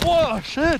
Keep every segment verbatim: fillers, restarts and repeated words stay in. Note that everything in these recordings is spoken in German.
Oh, shit!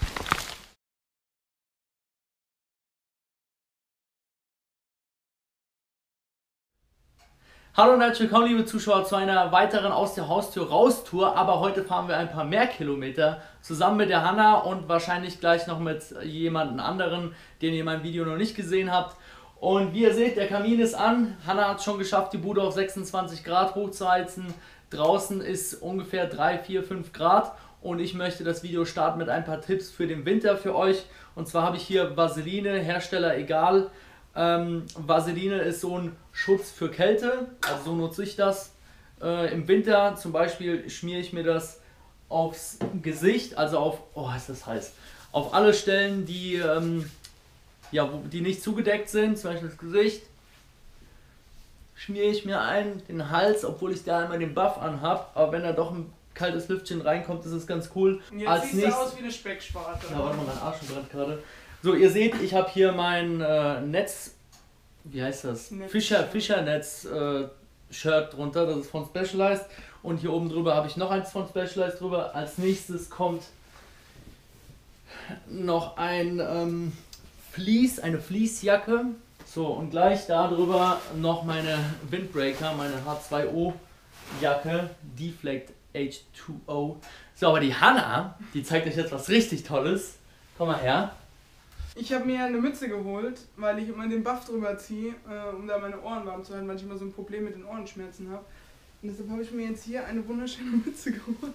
Hallo und herzlich willkommen, liebe Zuschauer, zu einer weiteren Aus der Haustür raus Tour. Aber heute fahren wir ein paar mehr Kilometer zusammen mit der Hanna und wahrscheinlich gleich noch mit jemandem anderen, den ihr in meinem Video noch nicht gesehen habt. Und wie ihr seht, der Kamin ist an. Hanna hat es schon geschafft, die Bude auf sechsundzwanzig Grad hochzuheizen. Draußen ist ungefähr drei, vier, fünf Grad. Und ich möchte das Video starten mit ein paar Tipps für den Winter für euch. Und zwar habe ich hier Vaseline, Hersteller egal. Ähm, Vaseline ist so ein Schutz für Kälte, also so nutze ich das. Äh, Im Winter zum Beispiel schmiere ich mir das aufs Gesicht, also auf, oh ist das heiß, auf alle Stellen, die, ähm, ja, wo, die nicht zugedeckt sind, zum Beispiel das Gesicht. Schmiere ich mir ein, den Hals, obwohl ich da immer den Buff anhab, aber wenn da doch ein kaltes Lüftchen reinkommt, ist es ganz cool. Und jetzt Als siehst nächstes, du aus wie eine Specksparte. ja, warte mal, mein Arsch brennt gerade. So, ihr seht, ich habe hier mein äh, Netz, wie heißt das? Netz Fischer, Fischernetz äh, Shirt drunter, das ist von Specialized. Und hier oben drüber habe ich noch eins von Specialized drüber. Als nächstes kommt noch ein ähm, Fleece, eine Fleecejacke. So, und gleich darüber noch meine Windbreaker, meine H zwei O Jacke, Deflect H zwei O. So, aber die Hanna, die zeigt euch jetzt was richtig Tolles. Komm mal her. Ich habe mir eine Mütze geholt, weil ich immer den Buff drüber ziehe, äh, um da meine Ohren warm zu halten, weil ich immer so ein Problem mit den Ohrenschmerzen habe. Und deshalb habe ich mir jetzt hier eine wunderschöne Mütze geholt.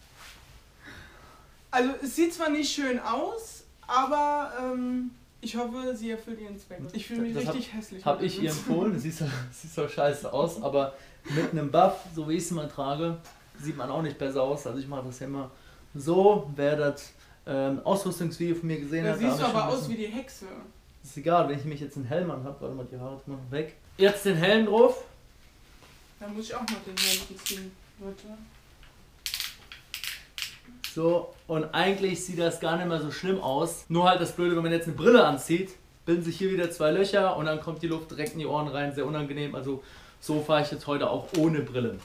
Also es sieht zwar nicht schön aus, aber ähm, ich hoffe, sie erfüllt ihren Zweck. Ich fühle mich das richtig hab, hässlich. Habe ich ihr empfohlen, das sieht so, sieht so scheiße aus, aber mit einem Buff, so wie ich es immer trage, sieht man auch nicht besser aus. Also ich mache das ja immer so, wer das ähm, Ausrüstungsvideo von mir gesehen da hat. Da siehst du aber aus bisschen, wie die Hexe. Ist egal, wenn ich mich jetzt einen Helm an habe, warte mal, die Haare tun wir noch weg. Jetzt den Helm drauf. Da muss ich auch noch den Helm anziehen, Leute. So, und eigentlich sieht das gar nicht mehr so schlimm aus. Nur halt das Blöde, wenn man jetzt eine Brille anzieht, bilden sich hier wieder zwei Löcher und dann kommt die Luft direkt in die Ohren rein, sehr unangenehm. Also so fahre ich jetzt heute auch ohne Brille.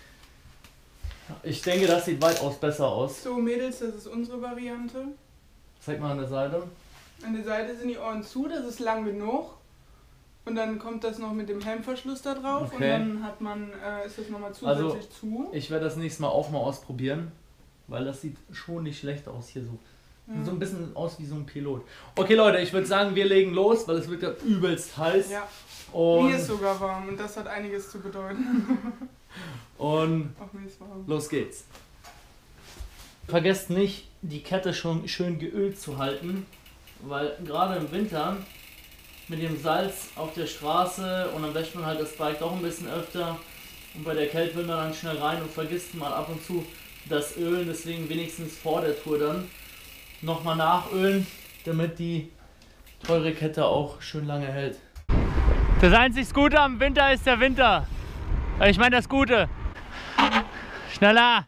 Ich denke, das sieht weitaus besser aus. So Mädels, das ist unsere Variante. Zeig mal an der Seite. An der Seite sind die Ohren zu, das ist lang genug. Und dann kommt das noch mit dem Helmverschluss da drauf. Okay. Und dann hat man, äh, ist das nochmal zusätzlich also, zu. Ich werde das nächste Mal auch mal ausprobieren, weil das sieht schon nicht schlecht aus hier so. Ja. So ein bisschen aus wie so ein Pilot. Okay Leute, ich würde sagen, wir legen los, weil es wird ja übelst heiß. Ja. Und mir ist sogar warm und das hat einiges zu bedeuten. Und los geht's. Vergesst nicht, die Kette schon schön geölt zu halten, weil gerade im Winter mit dem Salz auf der Straße und dann wäscht man halt das Bike doch ein bisschen öfter und bei der Kälte will man dann schnell rein und vergisst mal ab und zu das Ölen, deswegen wenigstens vor der Tour dann nochmal nachölen, damit die teure Kette auch schön lange hält. Das einzig Gute am Winter ist der Winter. Ich meine das Gute. Schneller!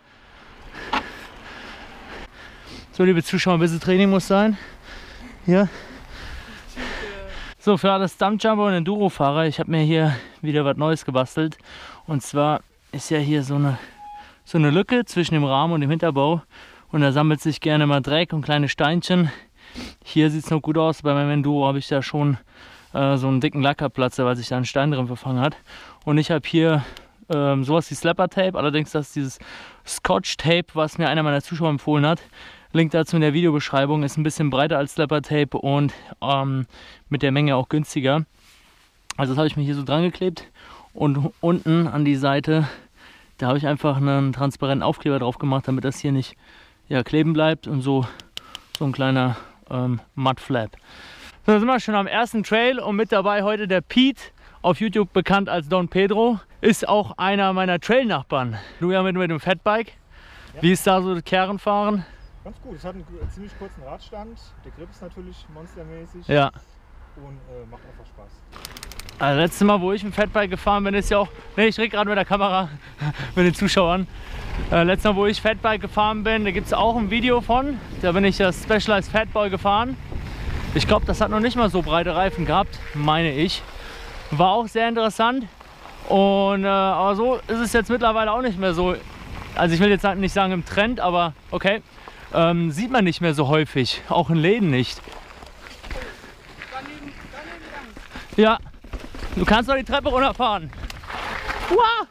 So, liebe Zuschauer, ein bisschen Training muss sein. Hier. So, für alle Stumpjumper und Enduro-Fahrer, ich habe mir hier wieder was Neues gebastelt. Und zwar ist ja hier so eine, so eine Lücke zwischen dem Rahmen und dem Hinterbau. Und da sammelt sich gerne mal Dreck und kleine Steinchen. Hier sieht es noch gut aus. Bei meinem Enduro habe ich da schon äh, so einen dicken Lackerplatzer, weil sich da ein Stein drin verfangen hat. Und ich habe hier ähm, sowas wie Slapper Tape, allerdings das ist dieses Scotch Tape, was mir einer meiner Zuschauer empfohlen hat. Link dazu in der Videobeschreibung, ist ein bisschen breiter als Slapper Tape und ähm, mit der Menge auch günstiger. Also das habe ich mir hier so dran geklebt und unten an die Seite, da habe ich einfach einen transparenten Aufkleber drauf gemacht, damit das hier nicht ja, kleben bleibt und so, so ein kleiner ähm, Mud Flap. So, da sind wir schon am ersten Trail und mit dabei heute der Pete, auf YouTube bekannt als Don Pedro, ist auch einer meiner Trail-Nachbarn. Du ja mit, mit dem Fatbike. Ja. Wie ist da so das Kernfahren? Ganz gut, es hat einen ziemlich kurzen Radstand, der Grip ist natürlich monstermäßig ja. und äh, macht einfach Spaß. Also letztes Mal, wo ich mit dem Fatbike gefahren bin, ist ja auch, ne, ich rede gerade mit der Kamera, mit den Zuschauern. Äh, letztes Mal, wo ich Fatbike gefahren bin, da gibt es auch ein Video von, da bin ich das Specialized Fatboy gefahren. Ich glaube, das hat noch nicht mal so breite Reifen gehabt, meine ich. War auch sehr interessant und äh, aber so ist es jetzt mittlerweile auch nicht mehr so. Also ich will jetzt nicht sagen im Trend, aber okay. ähm, sieht man nicht mehr so häufig, auch in Läden nicht. Daneben, daneben lang. Ja, du kannst doch die Treppe runterfahren. Uah!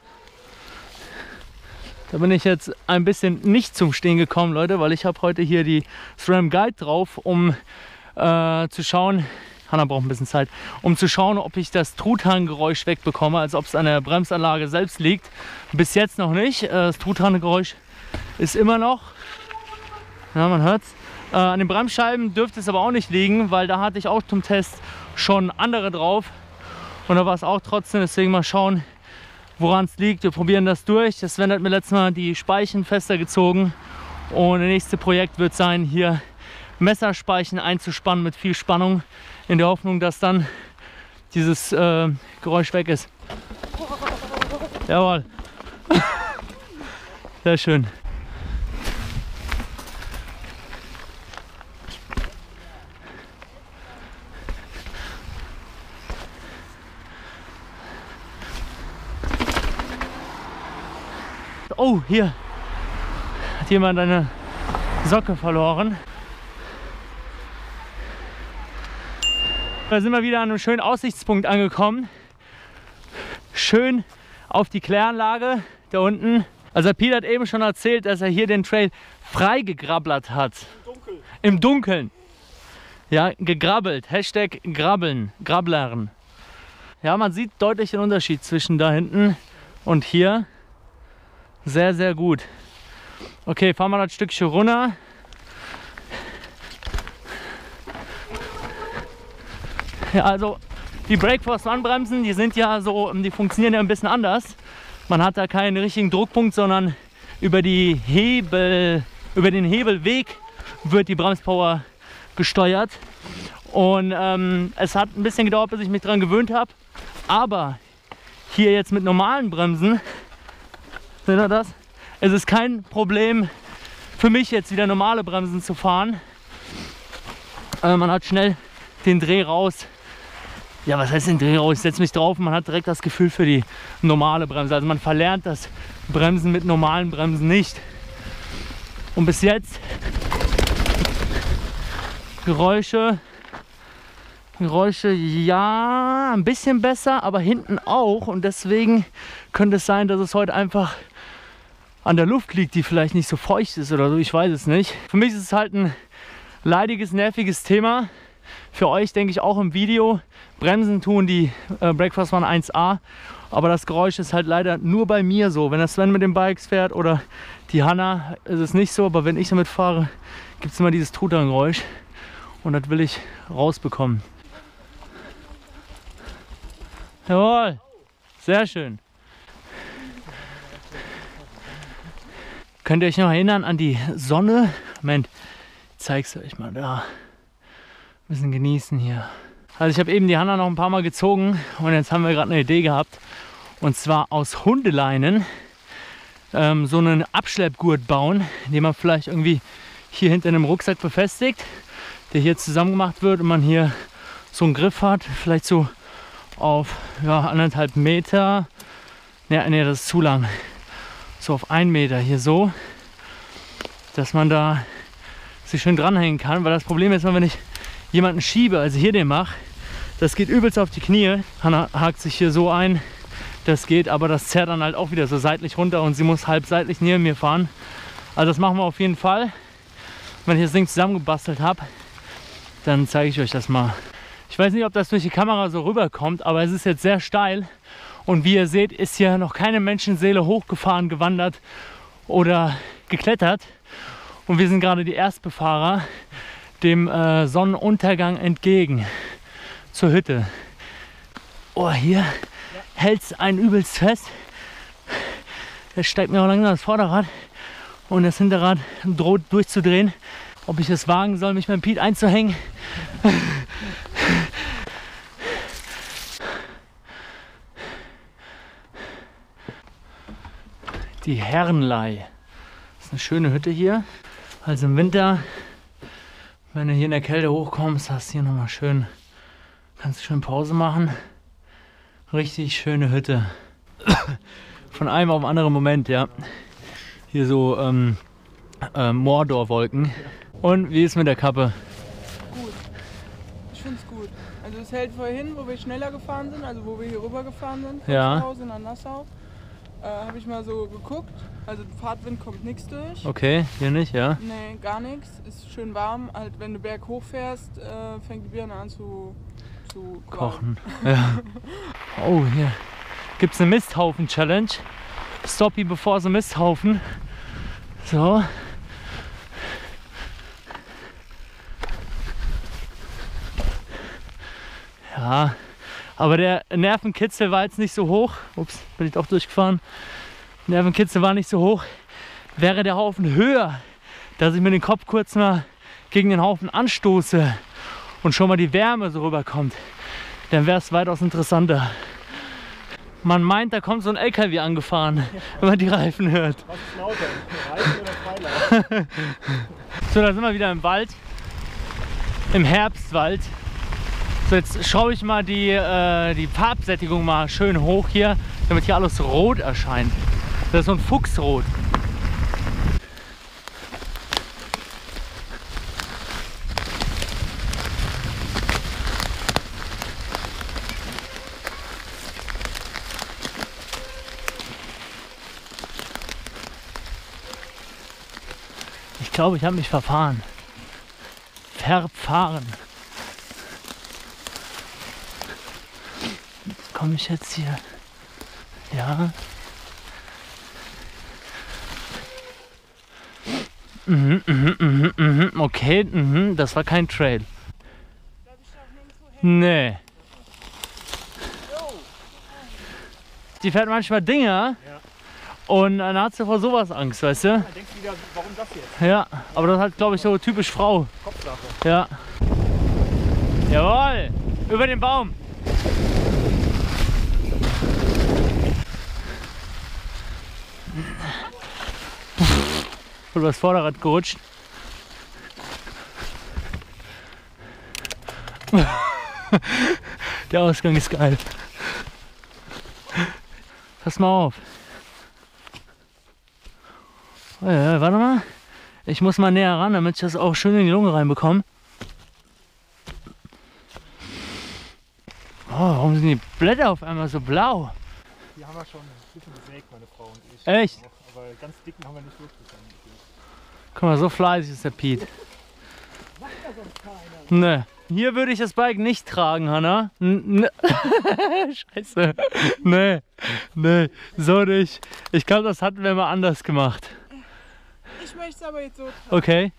Da bin ich jetzt ein bisschen nicht zum Stehen gekommen, Leute, weil ich habe heute hier die SRAM Guide drauf, um äh, zu schauen, Hanna braucht ein bisschen Zeit, um zu schauen, ob ich das Truthahngeräusch wegbekomme, also ob es an der Bremsanlage selbst liegt. Bis jetzt noch nicht. Äh, das Truthahngeräusch ist immer noch, ja, man hört's. Äh, an den Bremsscheiben dürfte es aber auch nicht liegen, weil da hatte ich auch zum Test schon andere drauf und da war es auch trotzdem, deswegen mal schauen, woran es liegt. Wir probieren das durch. Das Sven hat mir letztes Mal die Speichen fester gezogen und das nächste Projekt wird sein, hier Messerspeichen einzuspannen mit viel Spannung, in der Hoffnung, dass dann dieses äh, Geräusch weg ist. Jawohl. Sehr schön. Oh, hier hat jemand eine Socke verloren. Da sind wir wieder an einem schönen Aussichtspunkt angekommen. Schön auf die Kläranlage da unten. Also Piet hat eben schon erzählt, dass er hier den Trail frei gegrabbelt hat. Im Dunkeln. Im Dunkeln. Ja, gegrabbelt. Hashtag grabbeln. Grabblern. Ja, man sieht deutlich den Unterschied zwischen da hinten und hier. Sehr, sehr gut. Okay, fahren wir das Stückchen runter. Ja, also die Brakeforce One-Bremsen, die sind ja so, die funktionieren ja ein bisschen anders. Man hat da keinen richtigen Druckpunkt, sondern über die Hebel, über den Hebelweg wird die Bremspower gesteuert. Und ähm, es hat ein bisschen gedauert, bis ich mich daran gewöhnt habe. Aber hier jetzt mit normalen Bremsen, seht ihr das? Es ist kein Problem für mich jetzt wieder normale Bremsen zu fahren. Äh, man hat schnell den Dreh raus. Ja, was heißt den Dreh raus? Ich setze mich drauf und man hat direkt das Gefühl für die normale Bremse. Also man verlernt das Bremsen mit normalen Bremsen nicht. Und bis jetzt Geräusche, Geräusche, ja, ein bisschen besser, aber hinten auch. Und deswegen könnte es sein, dass es heute einfach an der Luft liegt, die vielleicht nicht so feucht ist oder so. Ich weiß es nicht. Für mich ist es halt ein leidiges, nerviges Thema. Für euch denke ich auch im Video. Bremsen tun die äh, Brakeforce One eins A. Aber das Geräusch ist halt leider nur bei mir so. Wenn das Sven mit den Bikes fährt oder die Hanna, ist es nicht so. Aber wenn ich damit fahre, gibt es immer dieses Truthahngeräusch. Und das will ich rausbekommen. Jawohl. Sehr schön. Könnt ihr euch noch erinnern an die Sonne? Moment, ich zeig's euch mal da. Ein bisschen genießen hier. Also ich habe eben die Hanna noch ein paar Mal gezogen und jetzt haben wir gerade eine Idee gehabt. Und zwar aus Hundeleinen ähm, so einen Abschleppgurt bauen, den man vielleicht irgendwie hier hinter einem Rucksack befestigt, der hier zusammen gemacht wird und man hier so einen Griff hat, vielleicht so auf ja, anderthalb Meter. Ne, nee, das ist zu lang. So auf einen Meter hier so, dass man da sich schön dranhängen kann, weil das Problem ist, wenn ich jemanden schiebe, also hier den mache, das geht übelst auf die Knie. Hanna hakt sich hier so ein, das geht, aber das zerrt dann halt auch wieder so seitlich runter und sie muss halb seitlich neben mir fahren. Also das machen wir auf jeden Fall. Wenn ich das Ding zusammengebastelt habe, dann zeige ich euch das mal. Ich weiß nicht, ob das durch die Kamera so rüberkommt, aber es ist jetzt sehr steil. Und wie ihr seht, ist hier noch keine Menschenseele hochgefahren, gewandert oder geklettert. Und wir sind gerade die Erstbefahrer dem äh, Sonnenuntergang entgegen zur Hütte. Oh, hier hält es einen übelst fest. Jetzt steigt mir auch langsam das Vorderrad und das Hinterrad droht durchzudrehen. Ob ich es wagen soll, mich mit Piet einzuhängen. Die Herrenlei. Das ist eine schöne Hütte hier. Also im Winter, wenn du hier in der Kälte hochkommst, hast du hier nochmal schön, kannst du schön Pause machen. Richtig schöne Hütte. Von einem auf den anderen Moment, ja. Hier so ähm, äh, Mordor-Wolken. Und wie ist mit der Kappe? Gut. Ich finde es gut. Also es hält vorhin, wo wir schneller gefahren sind, also wo wir hier rüber gefahren sind, von Ja. zu Hause nach Nassau, äh, habe ich mal so geguckt. Also Fahrtwind kommt nichts durch. Okay, hier nicht, ja? Nee, gar nichts. Ist schön warm. Halt, wenn du berghoch fährst, äh, fängt die Birne an zu, zu Kochen. Ja. Oh, hier gibt es eine Misthaufen-Challenge. Stoppi bevor so Misthaufen. So. Ja, aber der Nervenkitzel war jetzt nicht so hoch. Ups, bin ich doch durchgefahren. Nervenkitzel war nicht so hoch. Wäre der Haufen höher, dass ich mir den Kopf kurz mal gegen den Haufen anstoße und schon mal die Wärme so rüberkommt, dann wäre es weitaus interessanter. Man meint, da kommt so ein L K W angefahren, wenn man die Reifen hört. Was ist lauter? Reifen oder Freilauf? So, da sind wir wieder im Wald. Im Herbstwald. So, jetzt schraube ich mal die, äh, die Farbsättigung mal schön hoch hier, damit hier alles rot erscheint. Das ist so ein Fuchsrot. Ich glaube, ich habe mich verfahren. Verfahren. Komme ich jetzt hier? Ja. Mhm, mhm, mhm, mhm. Okay, mhm. Das war kein Trail. Nee. Die fährt manchmal Dinger. Ja. Und dann hat sie vor sowas Angst, weißt du? Dann denkst du wieder, warum das jetzt? Ja, aber das ist halt, glaube ich, so typisch Frau. Kopfsache. Ja. Jawohl! Über den Baum! Voll übers Vorderrad gerutscht. Der Ausgang ist geil. Pass mal auf. Oh ja, warte mal. Ich muss mal näher ran, damit ich das auch schön in die Lunge reinbekomme. Oh, warum sind die Blätter auf einmal so blau? Die haben wir schon ein bisschen gesägt, meine Frau und ich. Echt? Aber ganz dicken haben wir nicht durchgekommen. Guck mal, so fleißig ist der Piet. Ne. Hier würde ich das Bike nicht tragen, Hanna. N Scheiße. Nee, nee, so nicht. Ich glaube, das hatten wir mal anders gemacht. Ich möchte es aber jetzt so tragen. Okay.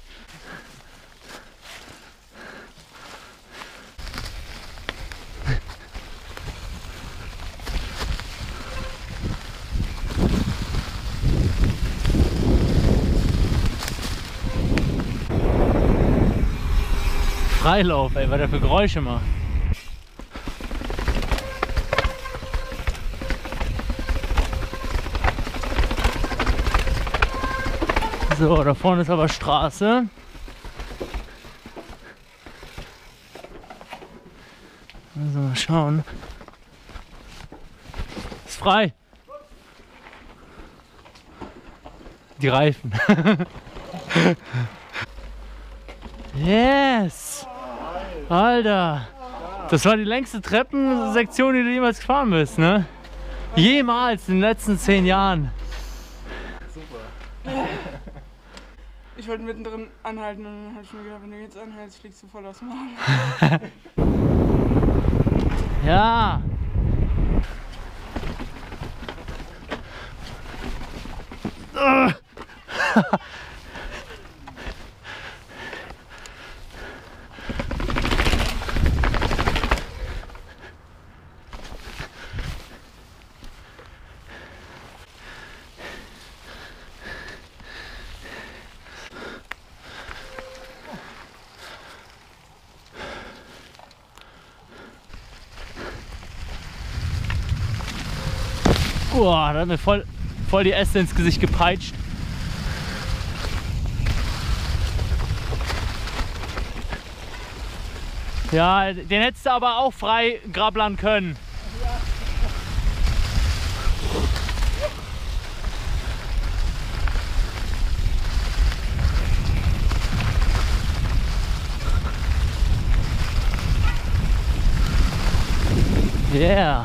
Freilauf, ey, was der für Geräusche macht. So, da vorne ist aber Straße. Also mal schauen. Ist frei. Die Reifen. Yes! Alter! Das war die längste Treppensektion, die du jemals gefahren bist, ne? Jemals in den letzten zehn Jahren. Super. Ich wollte mittendrin anhalten und dann habe ich mir gedacht, wenn du jetzt anhältst, fliegst du voll aus dem Maul. Ja! Boah, da hat mir voll, voll die Äste ins Gesicht gepeitscht. Ja, den hättest du aber auch frei grablern können. Yeah.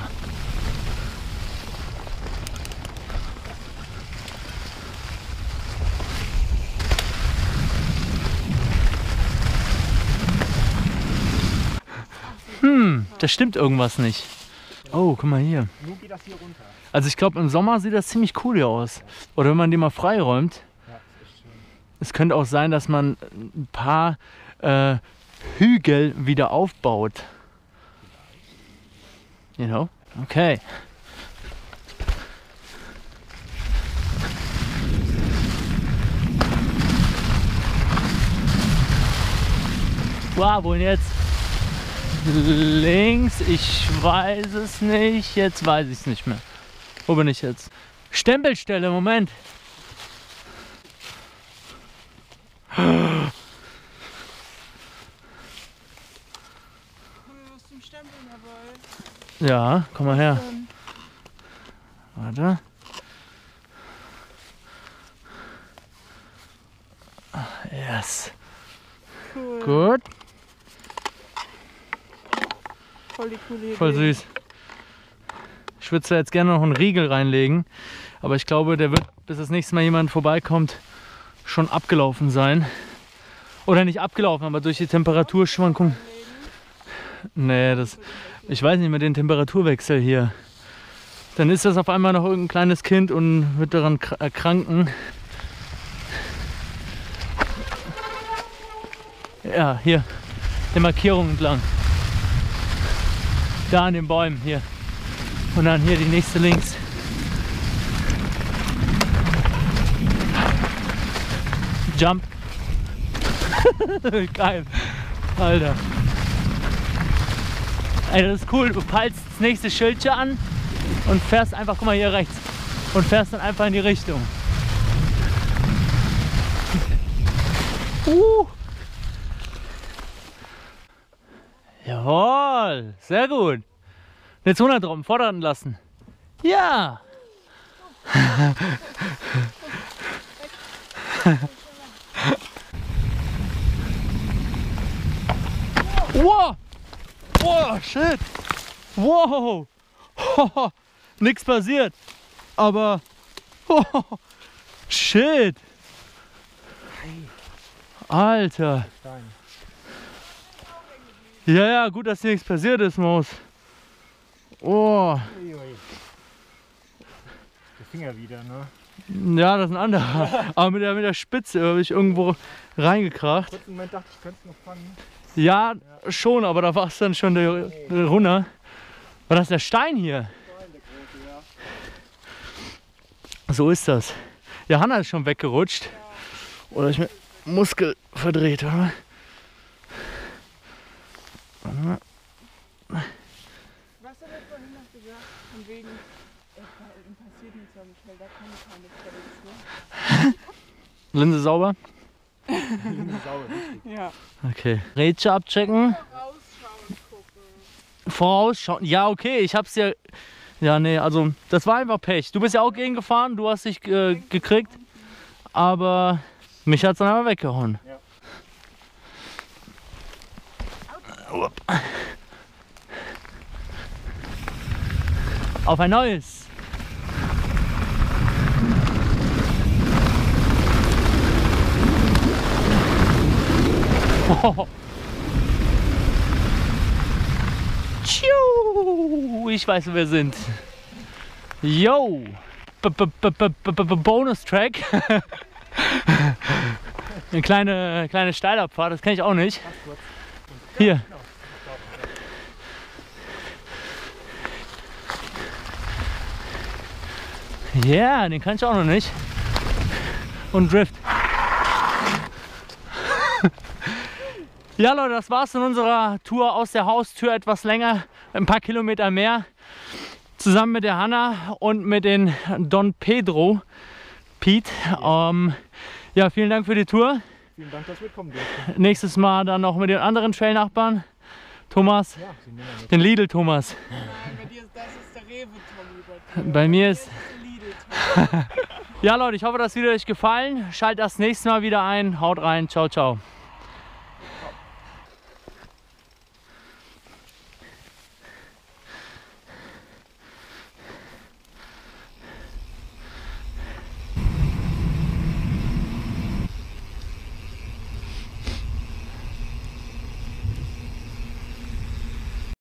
Hm, da stimmt irgendwas nicht. Oh, guck mal hier. Nun geht das hier runter. Also ich glaube, im Sommer sieht das ziemlich cool hier aus. Oder wenn man die mal freiräumt. Ja, ist echt schön. Es könnte auch sein, dass man ein paar äh, Hügel wieder aufbaut. You know? Okay. Wow, wohin jetzt? Links, ich weiß es nicht. Jetzt weiß ich es nicht mehr. Wo bin ich jetzt? Stempelstelle, Moment. Was zum Stempeln dabei? Ja, komm mal her. Warte. Yes. Cool. Gut. Voll die coole Idee. Voll süß. Ich würde da jetzt gerne noch einen Riegel reinlegen, aber ich glaube, der wird, bis das nächste Mal jemand vorbeikommt, schon abgelaufen sein. Oder nicht abgelaufen, aber durch die Temperaturschwankung. Nee, das, ich weiß nicht, mit dem Temperaturwechsel hier. Dann ist das auf einmal noch irgendein kleines Kind und wird daran erkranken. Ja, hier, die Markierung entlang. Da an den Bäumen hier. Und dann hier die nächste links. Jump. Geil. Alter. Ey, das ist cool. Du peilst das nächste Schildchen an und fährst einfach, guck mal hier rechts. Und fährst dann einfach in die Richtung. Uh. Jawohl, sehr gut. Jetzt hundert drauf, fordern lassen. Ja. Wow. Wow, shit. Wow. Nix passiert. Aber wow. Shit. Alter. Ja, ja, gut, dass hier nichts passiert ist, Maus. Oh. Der Finger wieder, ne? Ja, das ist ein anderer. Aber mit der, mit der Spitze habe ich irgendwo reingekracht. Kurzen Moment dachte ich, könnte es noch fangen. Ja, ja, schon, aber da war es dann schon der, der runter. War das der Stein hier? Stein, der große, ja. So ist das. Ja, Hanna ist schon weggerutscht. Ja. Oder ich mir Muskel verdreht, oder? Was hat er vorhin noch gesagt? Von wegen, ihm passiert nichts am Feld, da kann ich keine Fälle. Linse sauber? Linse sauber, richtig. Ja. Okay. Rätsche abchecken. Vorausschauen gucken. Vorausschauen? Ja, okay, ich hab's ja... Ja, nee, also das war einfach Pech. Du bist ja auch gegen gefahren, du hast dich äh, gekriegt. Aber mich hat's dann einmal weggehauen. Ja. Auf ein neues. Oh. Ich weiß, wo wir sind. Yo! Bonus-Track. Eine kleine, kleine Steilabfahrt, das kenne ich auch nicht. Hier. Ja, yeah, den kann ich auch noch nicht. Und Drift. Ja Leute, das war's in unserer Tour aus der Haustür, etwas länger, ein paar Kilometer mehr. Zusammen mit der Hanna und mit den Don Pedro, Pete. Ja. Ähm, ja, vielen Dank für die Tour. Vielen Dank, dass wir kommen durften. Nächstes Mal dann noch mit den anderen Trail-Nachbarn. Thomas, ja, den Lidl Thomas. Nein, bei dir ist das ist der Rewe-Tommy. Bei mir ist... Ja Leute, ich hoffe, das Video hat euch gefallen. Schaltet das nächste Mal wieder ein. Haut rein. Ciao, ciao.